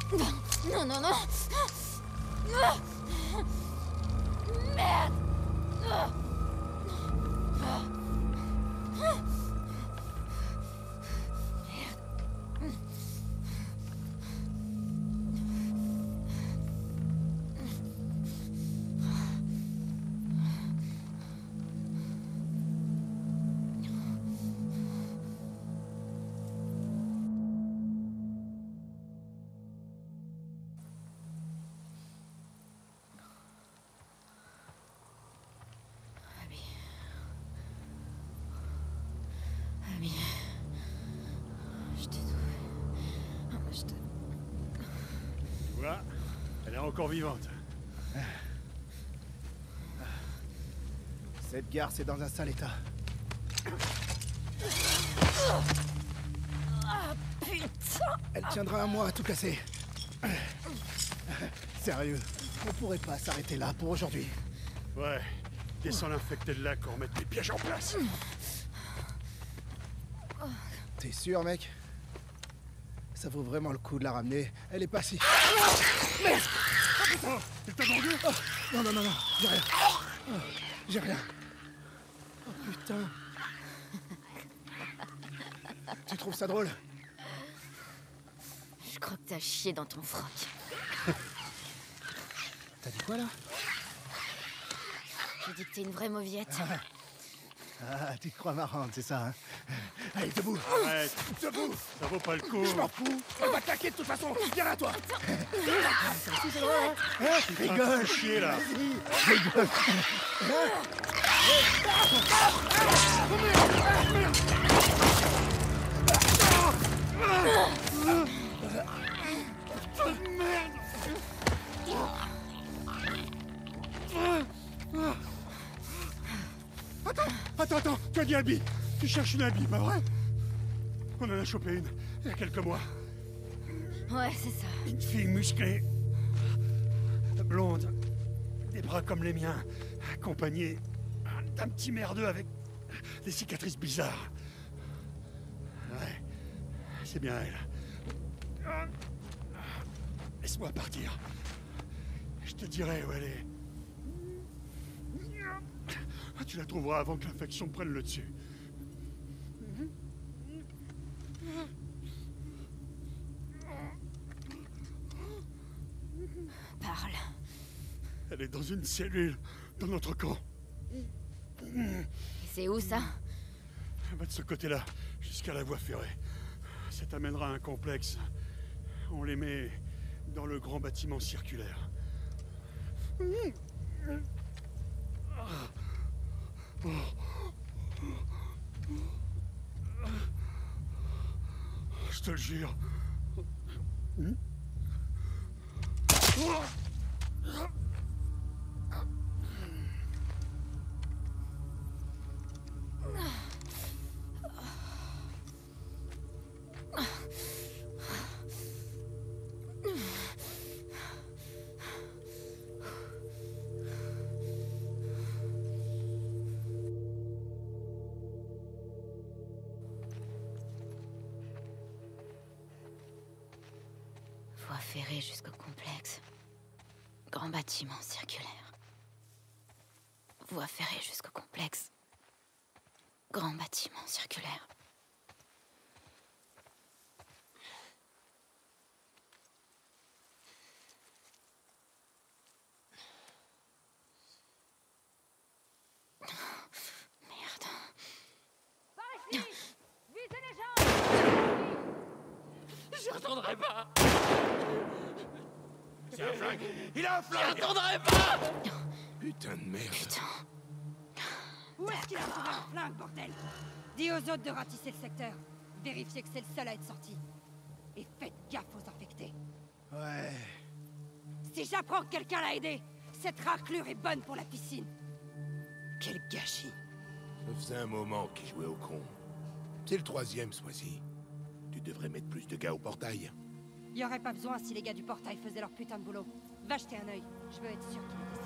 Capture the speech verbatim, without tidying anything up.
Non, non, non. Merde. Elle est encore vivante. Cette gare, c'est dans un sale état. Ah, putain! Elle tiendra un mois à tout casser. Sérieux, on pourrait pas s'arrêter là pour aujourd'hui. Ouais, descends l'infecté de lac, on remet les pièges en place. T'es sûr, mec? Ça vaut vraiment le coup de la ramener. Elle est pas si... Merde! Oh, elle t'a mordu? Oh, non, non, non, non, j'ai rien. Oh, j'ai rien. Oh putain. Tu trouves ça drôle? Je crois que t'as chié dans ton froc. T'as dit quoi, là? J'ai dit que t'es une vraie mauviette. Ah, ah, tu te crois marrante, c'est ça, hein? Allez, debout! Arrête! Debout! Ça vaut pas le coup! Je m'en fous! Elle va claquer de toute façon! Viens là, toi! Ça aussi, c'est drôle, hein? Hein? Rigole! Chier, là! Vas-y, rigole! Attends, attends, attends, tu as dit Abby. Tu cherches une Abby, pas vrai? On en a chopé une, il y a quelques mois. Ouais, c'est ça. Une fille musclée, blonde, des bras comme les miens, accompagnée d'un petit merdeux avec des cicatrices bizarres. Ouais, c'est bien elle. Laisse-moi partir. Je te dirai où elle est. Tu la trouveras avant que l'infection prenne le dessus. Parle. Elle est dans une cellule, dans notre camp. Et c'est où, ça? Elle va de ce côté-là, jusqu'à la voie ferrée. Ça t'amènera à un complexe. On les met dans le grand bâtiment circulaire. Je te le jure. Voie ferrée jusqu'au complexe. Grand bâtiment circulaire. Voie ferrée jusqu'au complexe. Grand bâtiment circulaire. Merde. Par ici! Visez les gens! J'y retournerai pas! C'est un flingue! Il a un J'y flingue! retournerai pas! Putain de merde. Putain. Où est-ce qu'il a trouvé un flingue, bordel? Dis aux autres de ratisser le secteur. Vérifiez que c'est le seul à être sorti. Et faites gaffe aux infectés. Ouais... Si j'apprends que quelqu'un l'a aidé, cette raclure est bonne pour la piscine. Quel gâchis. Ça faisait un moment qu'il jouait au con. C'est le troisième ce mois-ci. Tu devrais mettre plus de gars au portail. Y aurait pas besoin si les gars du portail faisaient leur putain de boulot. Va jeter un œil. Je veux être sûr qu'il était